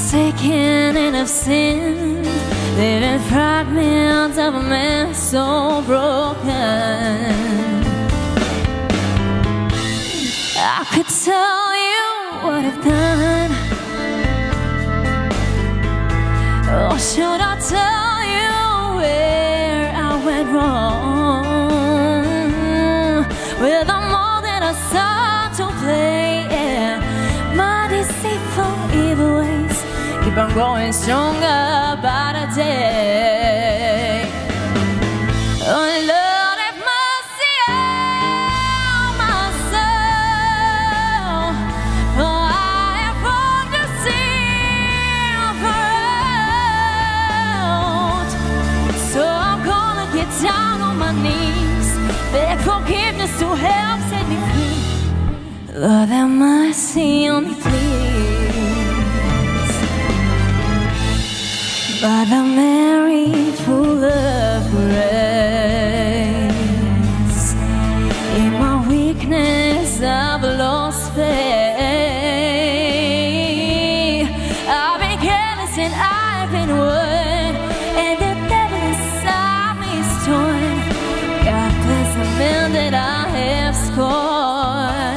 forsaken and I've sinned, living fragments of a man so broken. I could tell you what I've done, or should I tell you where I went wrong? With the more that I start to play, yeah, my deceitful evil ways keep on growing stronger by the day. Oh Lord, have mercy on my soul, for I have walked the silver road. So I'm gonna get down on my knees, beg forgiveness to help set me free. Lord, have mercy on me, please. Mother Mary, full of grace, in my weakness I've lost faith. I've been careless and I've been wounded, and the devil inside me is torn. God bless the man that I have scorned.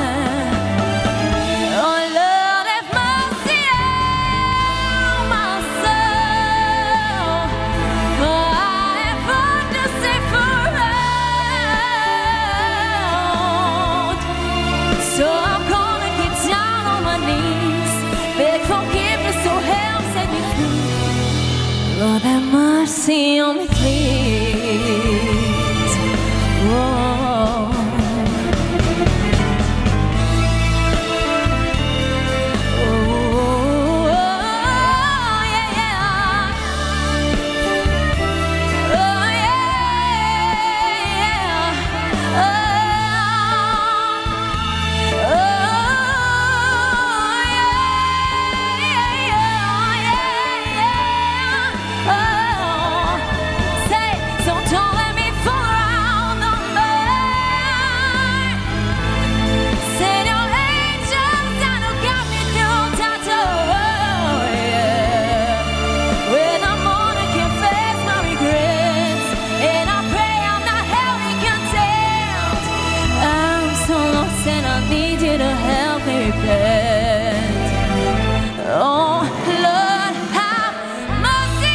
So I'm gonna get down on my knees, beg forgiveness so help set me free. Lord, have mercy on me, please. Whoa. Oh Lord, have mercy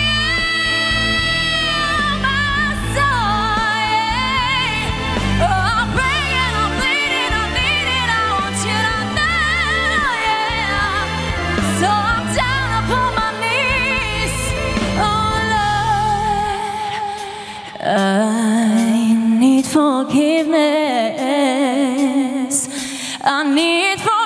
on my soul, yeah. Oh, I'm praying, I'm bleeding, I need it, I want you to know, yeah. So I'm down upon my knees. Oh Lord, I need forgiveness, I need forgiveness.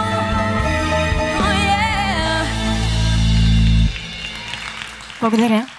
Благодаря.